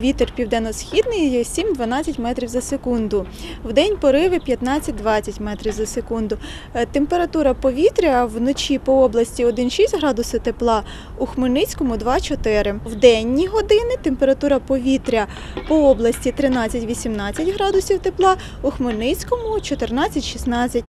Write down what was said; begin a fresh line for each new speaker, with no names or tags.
Вітер південно-східний 7-12 метрів за секунду. Вдень пориви 15-20 метрів за секунду. Температура повітря вночі по області 1,6 градуси тепла, у Хмельницькому 2,4. В денні години температура повітря по області 13-18 градусів тепла, у Хмельницькому 14-16.